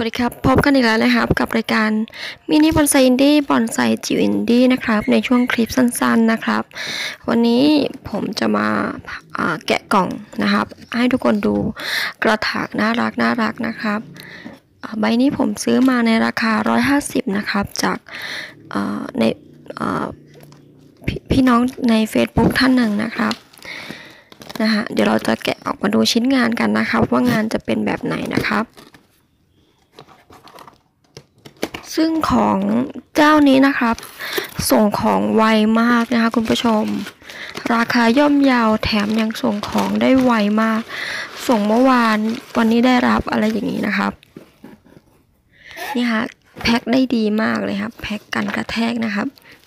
วัสดีครับพบกันอีกแล้วนะครับกับรายการมินิบอนไซอินดี้บอนไซจิ๋วอินดี้นะครับในช่วงคลิปสั้นๆนะครับวันนี้ผมจะมาแกะกล่องนะครับให้ทุกคนดูกระถางน่ารักนะครับใบนี้ผมซื้อมาในราคา150นะครับจากในพี่น้องใน Facebook ท่านหนึ่งนะครับเดี๋ยวเราจะแกะออกมาดูชิ้นงานกันนะครับว่างานจะเป็นแบบไหนนะครับซึ่งของเจ้านี้นะครับส่งของไวมากนะคะคุณผู้ชมราคาย่อมเยาแถมยังส่งของได้ไวมากส่งเมื่อวานวันนี้ได้รับอะไรอย่างนี้นะครับนี่ค่ะแพ็คได้ดีมากเลยครับแพ็คกันกระแทกนะครับ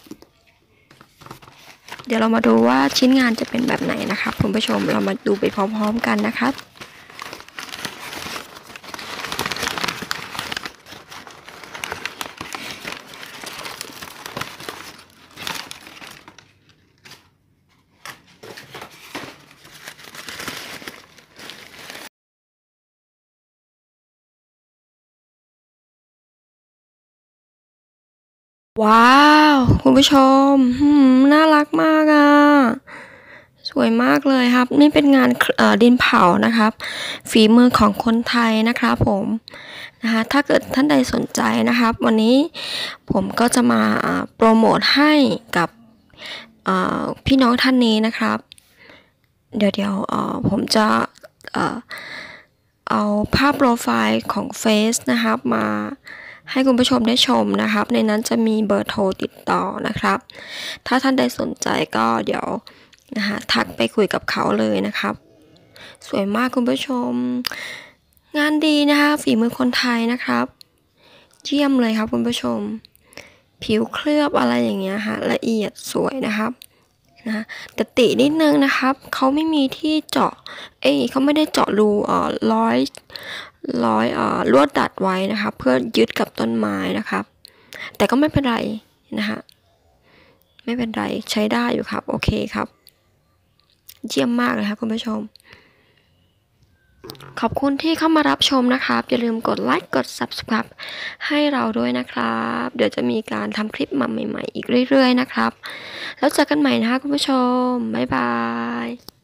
เดี๋ยวเรามาดูว่าชิ้นงานจะเป็นแบบไหนนะครับคุณผู้ชมเรามาดูไปพร้อมๆกันนะครับว้าวคุณผู้ชมน่ารักมากอ่ะสวยมากเลยครับนี่เป็นงานดินเผานะครับฝีมือของคนไทยนะครับผมนะคะถ้าเกิดท่านใดสนใจนะครับวันนี้ผมก็จะมาโปรโมทให้กับพี่น้องท่านนี้นะครับเดี๋ยวผมจะเอาภาพโปรไฟล์ของเฟซนะครับมาให้คุณผู้ชมได้ชมนะครับในนั้นจะมีเบอร์โทรติดต่อนะครับถ้าท่านใดสนใจก็เดี๋ยวทักไปคุยกับเขาเลยนะครับสวยมากคุณผู้ชมงานดีนะคะฝีมือคนไทยนะครับเยี่ยมเลยครับคุณผู้ชมผิวเคลือบอะไรอย่างเงี้ยค่ะละเอียดสวยนะครับแต่ตินิดนึงนะครับเขาไม่มีที่เจาะเขาไม่ได้เจาะรูร้อยลวดดัดไว้นะครับเพื่อยึดกับต้นไม้นะครับแต่ก็ไม่เป็นไรนะคะไม่เป็นไรใช้ได้อยู่ครับโอเคครับเยี่ยมมากเลยครับคุณผู้ชมขอบคุณที่เข้ามารับชมนะครับอย่าลืมกดไลค์กด Subscribe ให้เราด้วยนะครับเดี๋ยวจะมีการทำคลิปมาใหม่ๆอีกเรื่อยๆนะครับแล้วเจอกันใหม่นะคะคุณผู้ชมบ๊ายบาย